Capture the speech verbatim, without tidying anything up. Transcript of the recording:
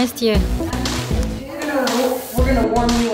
missed you. We're gonna, we're gonna warm you